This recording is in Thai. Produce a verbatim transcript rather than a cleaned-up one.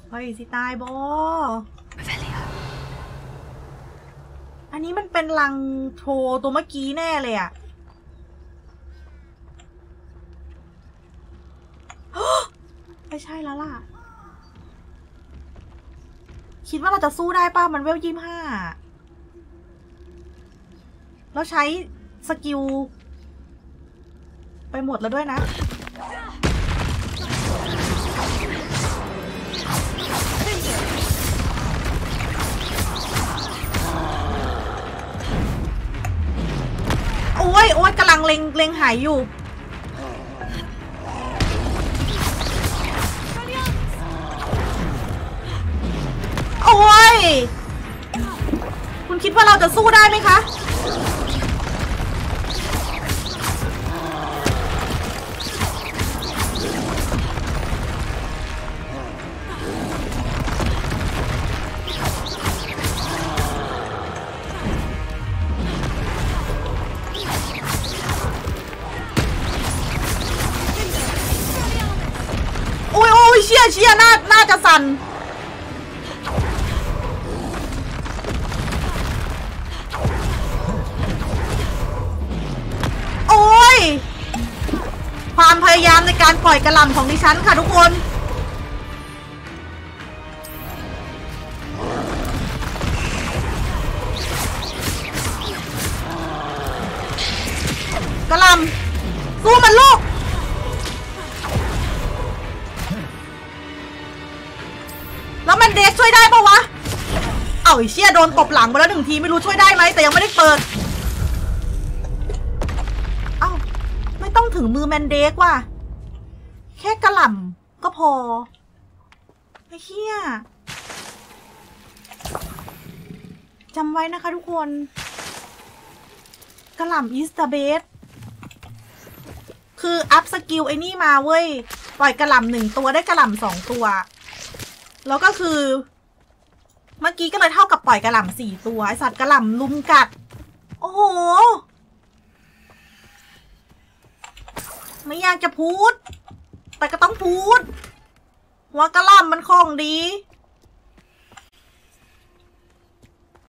เฮ้ยสิตายบออันนี้มันเป็นลังโทรตัวเมื่อกี้แน่เลยอะไม่ใช่แล้วล่ะคิดว่าเราจะสู้ได้ป่ะมันเวลยี่สิบห้าแล้วใช้สกิลไปหมดแล้วด้วยนะโอ้ยโอ้ยกำลังเล็งเล็งหายอยู่โอ้ยคุณคิดว่าเราจะสู้ได้ไหมคะโอ้ยโอ้ยเชี่ยเชี่ยน่าน่าจะสั่นความพยายามในการปล่อยกระหล่ำของดิฉันค่ะทุกคนกระหล่ำสู้มันลูกแล้วมันเด็กช่วยได้ปะวะเอ้าไอ้เชี่ยโดนตบหลังไปแล้วหนึ่งทีไม่รู้ช่วยได้ไหมแต่ยังไม่ได้เปิดต้องถึงมือแมนเดกว่ะแค่กระหล่ำก็พอไอ้เหี้ยจำไว้นะคะทุกคนกระหล่ำอิสตาเบสคืออัพสกิลไอ้นี่มาเว้ยปล่อยกระหล่ำหนึ่งตัวได้กระหล่ำสองตัวแล้วก็คือเมื่อกี้ก็เลยเท่ากับปล่อยกระหล่ำสี่ตัวไอสัตว์กระหล่ำลุมกัดโอ้โหไม่อยากจะพูดแต่ก็ต้องพูดว่ากระหล่ำมันของดี